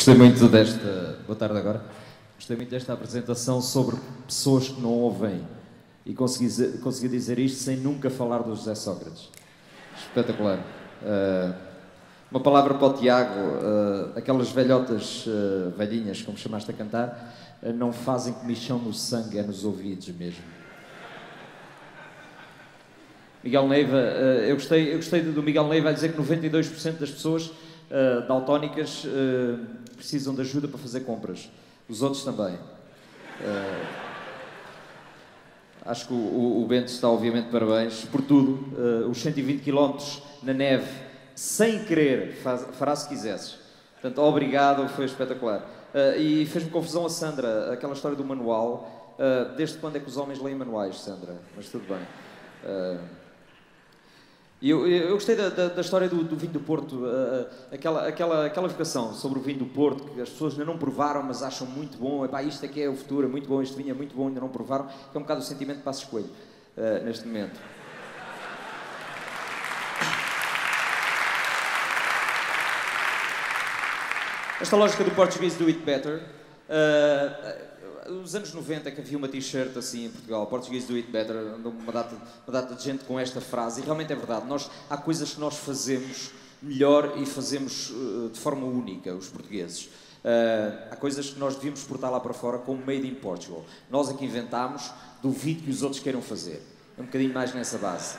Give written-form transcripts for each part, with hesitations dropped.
Gostei muito desta... Boa tarde agora. Gostei muito desta apresentação sobre pessoas que não ouvem. E consegui dizer isto sem nunca falar do José Sócrates. Espetacular. Uma palavra para o Tiago. Aquelas velhotas, velhinhas, como chamaste a cantar, não fazem comichão no sangue, é nos ouvidos mesmo. Miguel Neiva, eu gostei do Miguel Neiva a dizer que 92% das pessoas daltónicas precisam de ajuda para fazer compras. Os outros também. Acho que o Bento está, obviamente, parabéns por tudo. Os 120 km na neve, sem querer, fará se quisesses. Portanto, obrigado, foi espetacular. E fez-me confusão a Sandra, aquela história do manual. Desde quando é que os homens leem manuais, Sandra? Mas tudo bem. Eu gostei da história do vinho do Porto, aquela vocação sobre o vinho do Porto, que as pessoas ainda não provaram, mas acham muito bom. Epá, isto é que é o futuro, é muito bom, este vinho é muito bom, ainda não provaram. Que é um bocado o sentimento de Passos Coelho, neste momento. Esta lógica do Portuguese Do It Better, nos anos 90 que havia uma t-shirt assim em Portugal, Portuguese Do It Better, uma data de gente com esta frase, e realmente é verdade, há coisas que nós fazemos melhor e fazemos de forma única, os portugueses. Há coisas que nós devíamos exportar lá para fora como Made in Portugal. Nós aqui inventámos, duvido que os outros queiram fazer. É um bocadinho mais nessa base.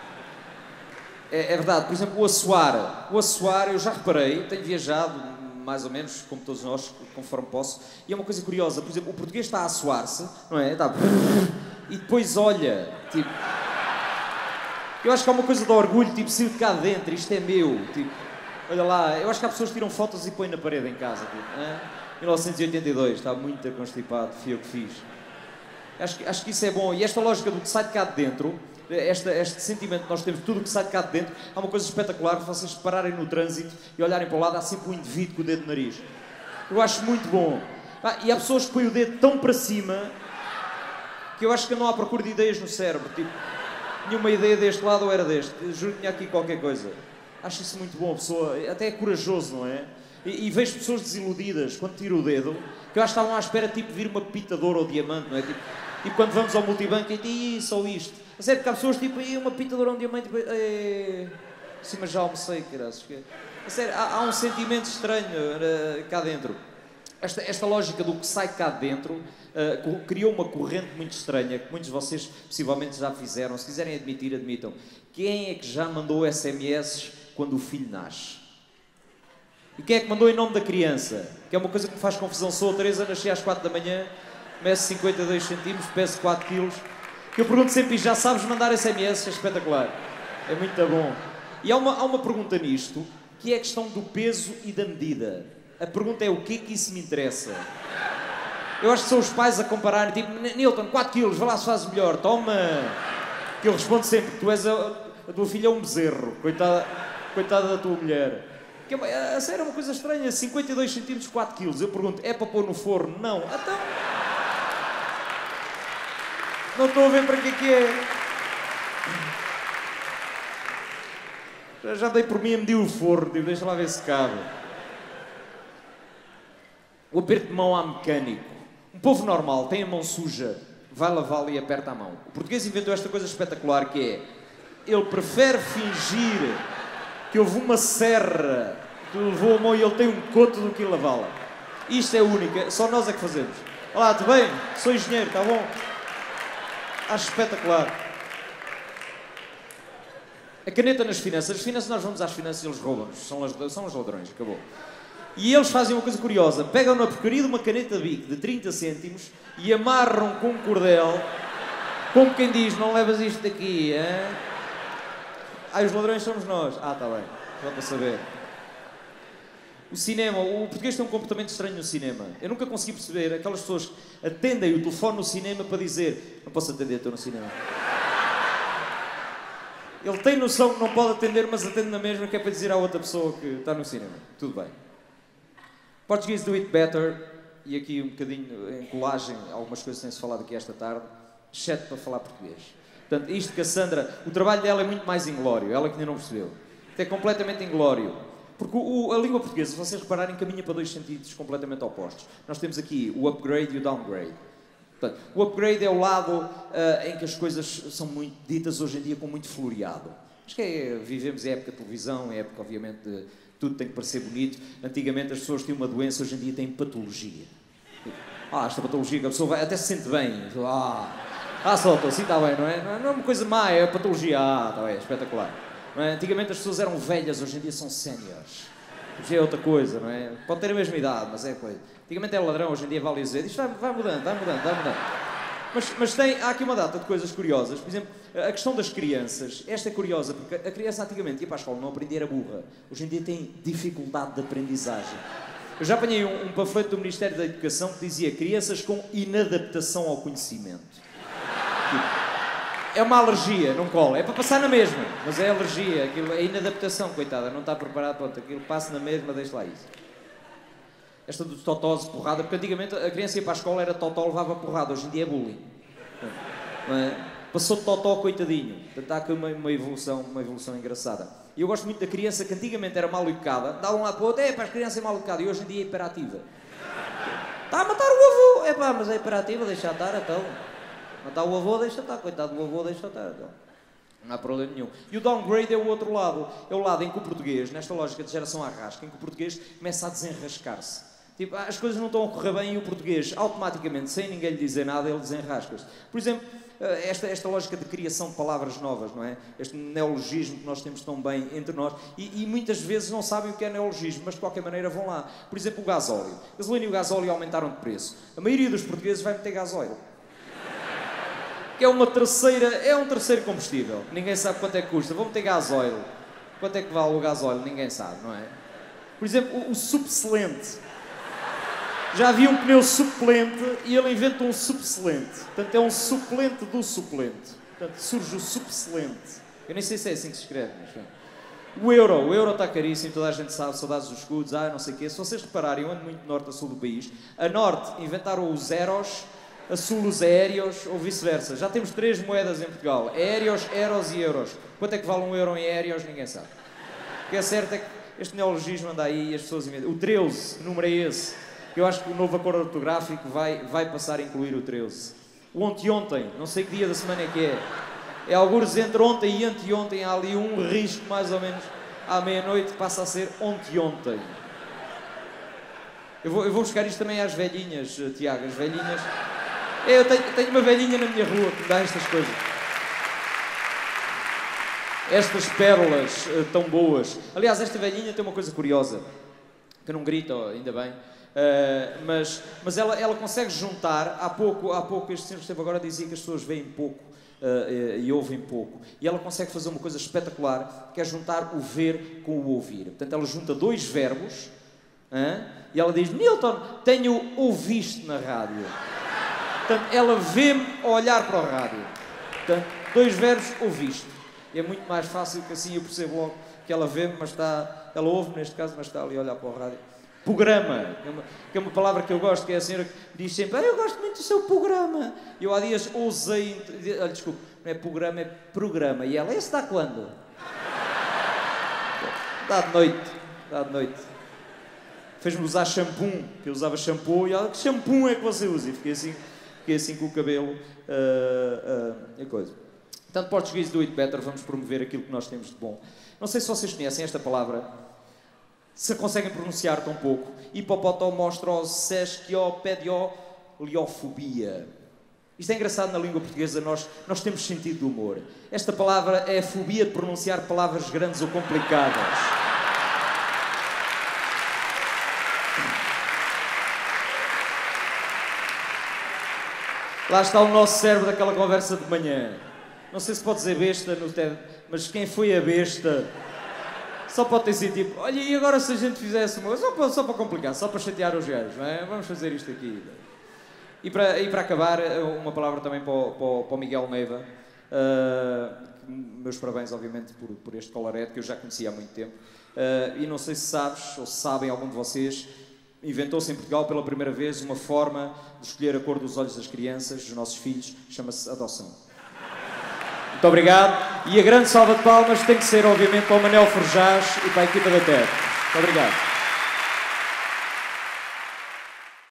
É verdade, por exemplo, o assoar, eu já reparei, tenho viajado mais ou menos, como todos nós, conforme posso, e é uma coisa curiosa, por exemplo, o português está a assoar-se, não é? Está... E depois olha, tipo... Eu acho que há uma coisa de orgulho, tipo, sair de cá de dentro, isto é meu, tipo... Olha lá, eu acho que há pessoas que tiram fotos e põem na parede em casa, tipo... 1982, está muito constipado, fui eu que fiz. Acho que isso é bom, e esta lógica do que sai de cá de dentro... Este sentimento que nós temos, tudo o que sai de cá de dentro, há uma coisa espetacular, vocês pararem no trânsito e olharem para o lado, há sempre um indivíduo com o dedo no nariz. Eu acho muito bom. E há pessoas que põem o dedo tão para cima que eu acho que andam à procura de ideias no cérebro. Tipo, nenhuma ideia deste lado ou era deste. Juro que tinha aqui qualquer coisa. Acho isso muito bom, a pessoa, até é corajoso, não é? E vejo pessoas desiludidas quando tiro o dedo, que eu acho que estavam à espera tipo, de vir uma pitadora ou diamante, não é? Tipo quando vamos ao multibanco e só isto. A sério, porque há pessoas tipo, uma pitadora, um diamante, sim, mas já almocei, caralho. A sério, há um sentimento estranho cá dentro. Esta lógica do que sai cá dentro criou uma corrente muito estranha, que muitos de vocês possivelmente já fizeram. Se quiserem admitir, admitam. Quem é que já mandou SMS quando o filho nasce? E quem é que mandou em nome da criança? Que é uma coisa que me faz confusão. Sou a Teresa, nasci às 4 da manhã, meço 52 centímetros, peso 4 quilos. Que eu pergunto sempre, já sabes mandar SMS? É espetacular. É muito bom. E há uma pergunta nisto, que é a questão do peso e da medida. A pergunta é, o que é que isso me interessa? Eu acho que são os pais a compararem, tipo, Nilton, 4 quilos, vai lá se fazes melhor, toma. Que eu respondo sempre, tu és a tua filha é um bezerro, coitada da tua mulher. Que a sério é uma coisa estranha, 52 centímetros, 4 quilos. Eu pergunto, é para pôr no forno? Não. Então... Não estou a ver para que é. Já dei por mim a medir o forno, tipo, deixa lá ver se cabe. O aperto de mão há mecânico. Um povo normal tem a mão suja, vai lavá-la e aperta a mão. O português inventou esta coisa espetacular que é... Ele prefere fingir que houve uma serra que levou a mão e ele tem um coto do que lavá-la. Isto é única, só nós é que fazemos. Olá, tudo bem? Sou engenheiro, está bom? Acho espetacular. A caneta nas finanças. As finanças, nós vamos às finanças e eles roubam-nos. São os ladrões, acabou. E eles fazem uma coisa curiosa. Pegam na porcaria de uma caneta de bico de 30 cêntimos e amarram com um cordel, como quem diz, não levas isto daqui, hein? Os ladrões somos nós. Está bem. Vão para saber. O cinema, o português tem um comportamento estranho no cinema. Eu nunca consegui perceber aquelas pessoas que atendem o telefone no cinema para dizer não posso atender, estou no cinema. Ele tem noção que não pode atender, mas atende na mesma, que é para dizer à outra pessoa que está no cinema. Tudo bem. Portuguese Do It Better, e aqui um bocadinho em colagem, algumas coisas têm-se falado aqui esta tarde, exceto para falar português. Portanto, isto que a Sandra, o trabalho dela é muito mais inglório, ela que ainda não percebeu. Isto é completamente inglório. Porque a língua portuguesa, se vocês repararem, caminha para dois sentidos completamente opostos. Nós temos aqui o upgrade e o downgrade. Portanto, o upgrade é o lado em que as coisas são muito ditas hoje em dia com muito floreado. Acho que vivemos em época de televisão, em época, obviamente, de tudo tem que parecer bonito. Antigamente as pessoas tinham uma doença, hoje em dia têm patologia. Esta patologia que a pessoa vai, até se sente bem. Só estou assim, está bem, não é? Não é uma coisa má, é a patologia. Está bem, espetacular. Não é? Antigamente as pessoas eram velhas, hoje em dia são séniores. Hoje é outra coisa, não é? Pode ter a mesma idade, mas é coisa. Antigamente era ladrão, hoje em dia vale dizer. Isto vai mudando. Mas há aqui uma data de coisas curiosas. Por exemplo, a questão das crianças. Esta é curiosa, porque a criança antigamente ia para a escola, não aprendia, era burra. Hoje em dia tem dificuldade de aprendizagem. Eu já apanhei um panfleto do Ministério da Educação que dizia crianças com inadaptação ao conhecimento. É uma alergia, não cola. É para passar na mesma, mas é alergia. Aquilo é inadaptação, coitada. Não está preparado, pronto. Aquilo passa na mesma, deixa lá isso. Esta do totós, porrada, porque antigamente a criança ia para a escola, era totó, levava porrada. Hoje em dia é bullying. Não é? Passou de totó, coitadinho. Portanto, está aqui uma evolução engraçada. E eu gosto muito da criança que antigamente era mal educada. Dá um lado para o outro, para as crianças é mal educada. E hoje em dia é hiperativa. Está a matar o avô. Mas é hiperativa, deixa estar, então. Matar o avô, deixa estar. Coitado do avô, deixa estar, então. Não há problema nenhum. E o downgrade é o outro lado. É o lado em que o português, nesta lógica de geração arrasca, em que o português começa a desenrascar-se. Tipo, as coisas não estão a correr bem e o português, automaticamente, sem ninguém lhe dizer nada, ele desenrasca-se. Por exemplo, esta lógica de criação de palavras novas, não é? Este neologismo que nós temos tão bem entre nós e muitas vezes não sabem o que é neologismo, mas de qualquer maneira vão lá. Por exemplo, o gasóleo. A gasolina e o gasóleo aumentaram de preço. A maioria dos portugueses vai meter gasóleo. Que é um terceiro combustível. Ninguém sabe quanto é que custa. Vou meter gasóleo. Quanto é que vale o gasóleo? Ninguém sabe, não é? Por exemplo, o subselente. Já havia um pneu suplente e ele inventa um subselente. Portanto, é um suplente do suplente. Portanto, surge o subselente. Eu nem sei se é assim que se escreve, mas... O euro está caríssimo, toda a gente sabe, saudades dos escudos, não sei o quê. Se vocês repararem, eu ando muito de norte a sul do país. A norte inventaram os euros, a sul os aéreos, ou vice-versa. Já temos 3 moedas em Portugal. Aéreos, euros e euros. Quanto é que vale um euro em aéreos? Ninguém sabe. O que é certo é que este neologismo anda aí e as pessoas inventam. O 13, que número é esse? Eu acho que o novo acordo ortográfico vai passar a incluir o 13. O ontem, não sei que dia da semana é que é. É algures entre ontem e anteontem, há ali um risco mais ou menos à meia-noite, passa a ser ontem. Eu vou buscar isto também às velhinhas, Tiago, as velhinhas. Eu tenho uma velhinha na minha rua que me dá estas coisas. Estas pérolas tão boas. Aliás, esta velhinha tem uma coisa curiosa, que não grita, ainda bem. Mas ela consegue juntar. Há pouco este senhor que esteve agora dizia que as pessoas veem pouco e ouvem pouco, e ela consegue fazer uma coisa espetacular, que é juntar o ver com o ouvir. Portanto, ela junta 2 verbos e ela diz: Milton, tenho ouviste na rádio. Portanto, ela vê-me a olhar para o rádio. Portanto, 2 verbos, ouviste. É muito mais fácil, que assim eu percebo logo que ela vê-me, ela ouve neste caso, mas está ali a olhar para o rádio. Programa, que é uma palavra que eu gosto, que é a senhora que diz sempre: eu gosto muito do seu programa. Eu há dias ousei, desculpe, não é programa, é programa. E ela: esse dá quando? Dá de noite. Fez-me usar shampoo, que eu usava shampoo, e ela: que shampoo é que você usa? E fiquei assim com o cabelo e coisa. Portanto, Portuguese Do It Better, vamos promover aquilo que nós temos de bom. Não sei se vocês conhecem esta palavra, se a conseguem pronunciar tão pouco. Hipopotomostrosesquiopedioliofobia. Isto é engraçado na língua portuguesa, nós temos sentido de humor. Esta palavra é a fobia de pronunciar palavras grandes ou complicadas. Lá está o nosso cérebro daquela conversa de manhã. Não sei se pode dizer besta no TED, mas quem foi a besta... Só pode ter sido tipo: olha, e agora se a gente fizesse uma coisa, só para complicar, só para chatear os gajos, não é? Vamos fazer isto aqui. E para acabar, uma palavra também para o Miguel Neiva. Meus parabéns, obviamente, por este colarete, que eu já conhecia há muito tempo. E não sei se sabes, ou se sabem, algum de vocês, inventou-se em Portugal pela primeira vez uma forma de escolher a cor dos olhos das crianças, dos nossos filhos, chama-se adoção. Muito obrigado. E a grande salva de palmas tem que ser, obviamente, para o Manel Forjás e para a equipa da TED. Muito obrigado.